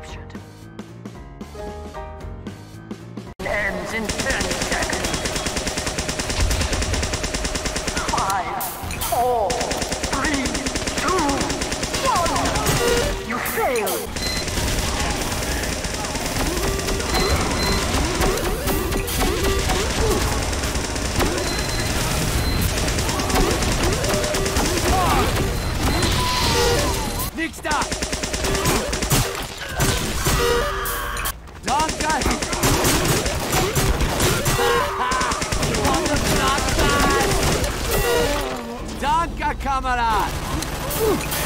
captured. Ends in 10 seconds. 5, 4, 3, 2, 1. You failed. Nichts da! Danke! Danke, Kamerad!